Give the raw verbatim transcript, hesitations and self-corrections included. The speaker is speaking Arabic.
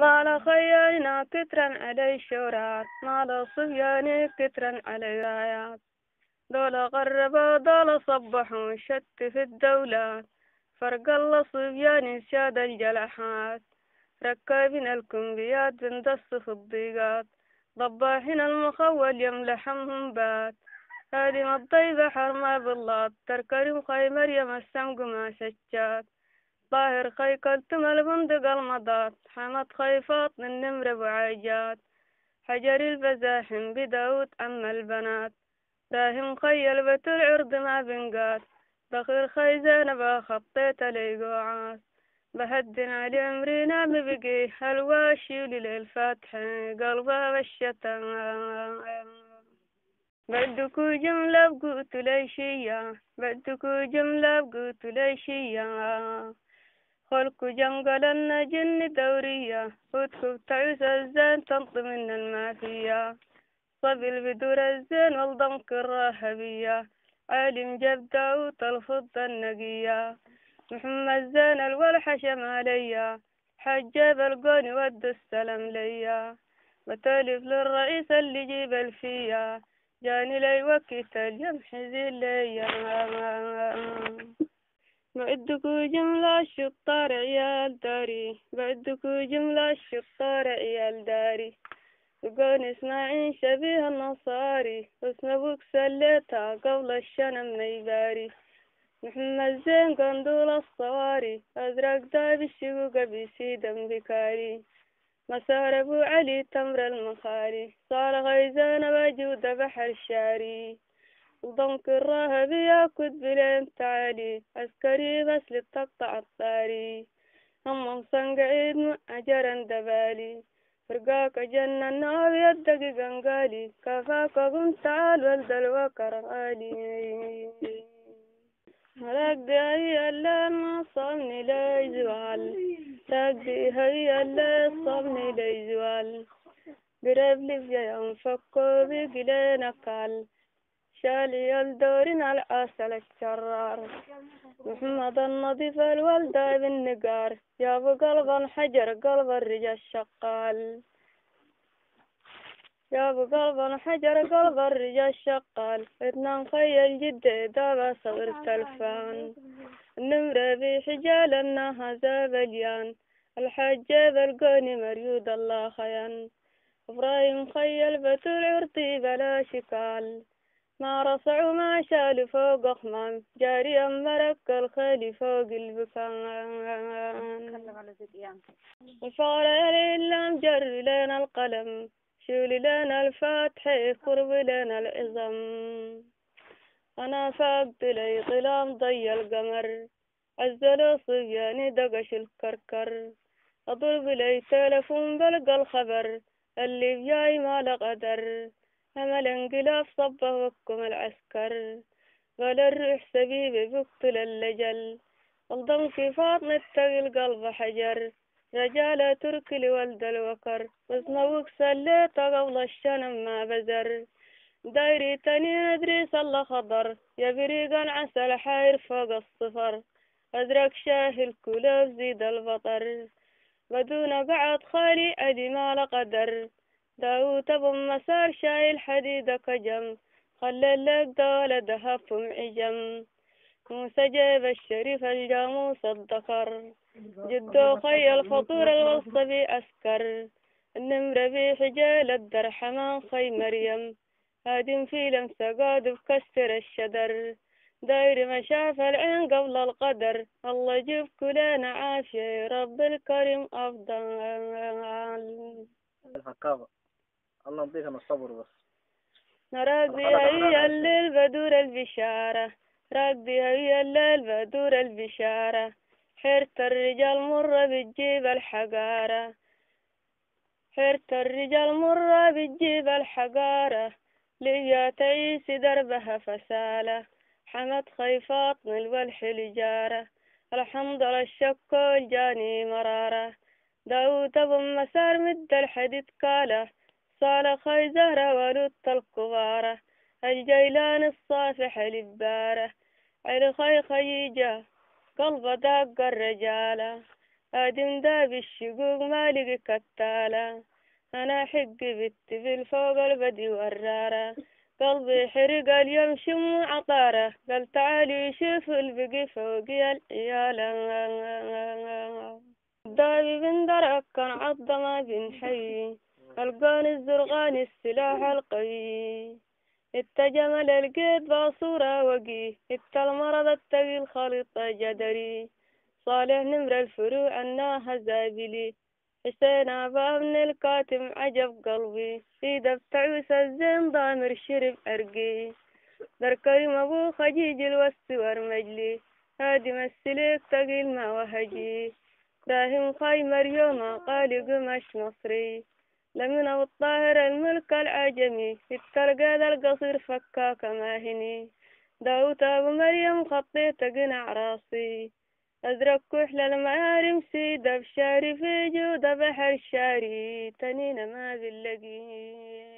ما خيالنا كترا علي الشورات ما صبياني كترا علي رايات دول غربوا دول صبحوا شت في الدولات فرق الله صبياني سياد الجلحات ركابين الكمبيات بندس في الضيقات ضباحين المخول يملحمهم بات هذه الضيبة حرمة بالله تركريم خي مريم السمق ما شجات طاهر خي كلتم البندق المضات حمد خي فاطم النمر بعيجات حجر البزاحم بداود أم البنات راهم خي البتر عرض ما بنقات بخير خي زينب خطيت ليقوعات بهدن على أمرنا مبقي هالواشي للفتح قلبها بالشتان بدكو جملة بقوت ليشيا بدكو جملة بقوت ليشيا خلق جنقل النجن دورية ودكو تعيس الزين تنطي من المافية صبي البدور الزين والضمك الراهبية عالم جبدة وطلفض النقية محمد زين الولح شمالية حجاب القون ود السلام ليا بتالف للرئيس اللي جيب الفيا جاني لي وكيت اليمحزي ليا بعدكو جملة الشطار عيال داري بعدكو جملة الشطار عيال داري يقول اسماعيل شبيه النصاري اسم ابوك سليتها قبل الشنم نيباري محمد زين قندول الصواري ازرق داب الشقوق بسيدا بكاري مسار ابو علي تمر المخاري صار غيزان بجود بحر شاري وضمك الراهب ياكد بلين تعالي عسكري بس لتقطع الطاري هم صنقعيد أجرا دبالي فرقاك جنة النار يدق قنقالي كفاك قم تعال ولد الوكر غالي رقدي هي اللي ما صابني لي زوال رقدي هي اللي صابني لي زوال قرب لي في يوم فكو بقلينا قال شالي الدورين على العسل الشرار محمد النظيف الوالدة بالنقار جابوا قلب حجر قلب الرجال شقال جابوا قلب حجر قلب الرجال شقال اثنان خيل جدة دابا صغر تلفان النمرة بحجال انها زابليان الحجاب القوني مريود الله خيان ابراهيم خيل بتول عرطي بلا شكال ما رصع وما شال فوق أخمام جاري مرك الخيل فوق البكان وفار إلا مجر لنا القلم شول لنا الفاتح قرب لنا العظم أنا فاقد لي ظلام ضي القمر عزلوا صبياني دقش الكركر أضرب لي تلفون بلقى الخبر اللي بجاي ما لقدر همل انقلاف صبه وكم العسكر قال الروح سبيبي بقتل اللجل الضم في فاطمة تقل قلب حجر رجال ترك لولد الوكر وزنوك سليت قبل الشنم ما بزر دايري تاني ندري صلى خضر يبريقا عسل حاير فوق الصفر أدرك شاهل كلاب زيد البطر بدون قعد خالي أدي ما لقدر داوود أبو مسار شايل حديد كجم خلى لك دولة دهب معجم موسى جيب الشريف الجاموس الذكر جدو خي الفطور الوسط بأسكر النمر بحجال الدرحمان خي مريم هادم في لمسة قاد بكسر الشدر داير ما شاف العين قبل القدر الله يجيب كلنا عافية يا رب الكريم أفضل الحكاوة الله يديك الصبر بس راقدي هي الليل بدور البشارة راقدي هي الليل بدور البشارة حيرة الرجال مرة بتجيب الحقارة حيرة الرجال مرة بتجيب الحقارة ليا تعيس دربها فسالة حمد خيفاط من الولح لجارة الحمد لله الشكول جاني مرارة داود أبو مسار مد الحديد كاله صالح خي زهرة ولد الكبارة الجيلان الصافح لبارة على خي خيجة قلب داق الرجالة آدم داب الشقوق مالق كتالة أنا حق بت بالفوق البدي ورارة قلبي حرق اليوم شم عطارة قال تعالي شوف البقي فوقي العيالة دابي بن درك كان عضما بن حي القان الزرغان السلاح القوي التجمل القيد باصورة وقي المرض التقي الخليط جدري صالح نمر الفروع الناها زابلي حسين أبا ابن الكاتم عجب قلبي في دفتع الزين ضامر شرب أرقي در كريم أبو خجيج الوسور مجلي هادم السليك تقيل ما وهجي راهم خاي مريوم قالي قمش مصري لمن أبو الطاهر الملك العجمي في الترقى ذا القصير فكاك ماهني داوت أبو مريم خطيت قنع راسي أزرق كحل المعارم سيدة بشاري في جودة بحر الشاري تنين ما باللقي